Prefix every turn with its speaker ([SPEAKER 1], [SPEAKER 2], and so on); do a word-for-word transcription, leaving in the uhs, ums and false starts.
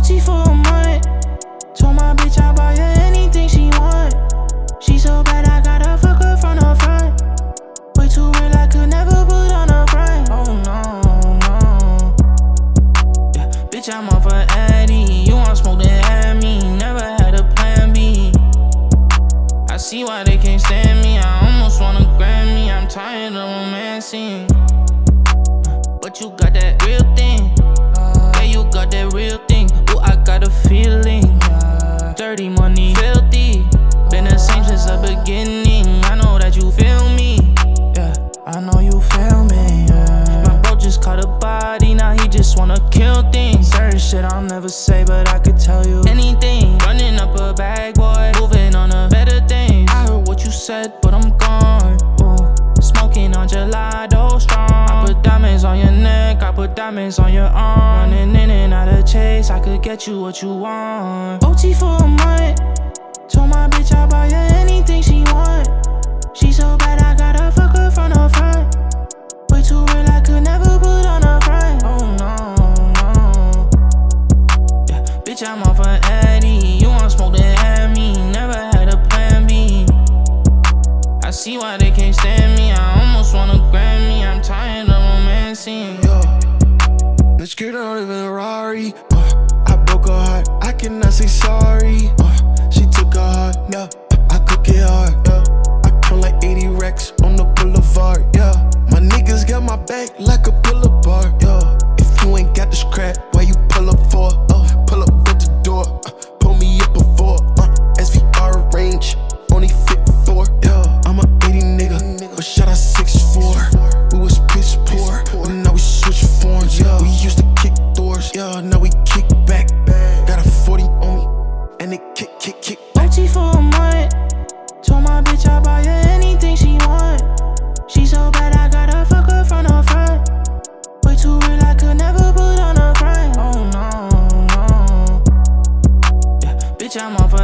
[SPEAKER 1] O T for a month. Told my bitch I buy her anything she want. She so bad I gotta fuck her from the front. Way too real, I could never put on a front. Oh no, no. Yeah, bitch, I'm off a Addy. You want smoke, then add me. Never had a plan B. I see why they can't stand me. I almost wanna grab me. I'm tired of romancing. But you got that real thing. Yeah, you got that real thing. Ooh, I got a feeling. Dirty money, filthy. Been the same since the beginning. I know that you feel me. Yeah, I know you feel me. Yeah. My bro just caught a body, now he just wanna kill things. Certain shit I'll never say, but I could tell you anything. Running up a bag, boy, moving on to better things. I heard what you said, but I'm gone. Ooh, smoking on gelato strong. I put diamonds on your neck, I put diamonds on your arm. Running in and out of chase, I could get you what you want. O T for a month. Told my bitch I buy her anything she want. She so bad I gotta fuck her from the front. Way too real, I could never put on a front. Oh no, no. Yeah, bitch, I'm off a Addy. You want smoke, then add me. Never had a plan B. I see why they can't stand me. I almost wanna grab me. I'm tired of romancing.
[SPEAKER 2] Yo, bitch, girl, don't live in a Rari. Uh, I broke her heart, I cannot say sorry. Uh, she took her heart, yeah. I cook it hard, yeah. I count like eighty racks on the boulevard, yeah. My niggas got my back like a pull-up bar, yeah. If you ain't got this crap, why you pull up for? Uh, pull up at the door, uh, pull me up before. Uh, S V R range, only fit four, yeah. I'm a eighty nigga, but shot out six four. We was piss poor, but now we switch forms, yeah. We used to kick doors, yeah. Now we kick back. Got a forty on me, and it kick, kick, kick.
[SPEAKER 1] O T for a month. Told my bitch I buy her anything she want. She so bad I gotta fuck her from the front. Way too real, I could never put on a front. Oh no, no. Yeah, bitch, I'm off a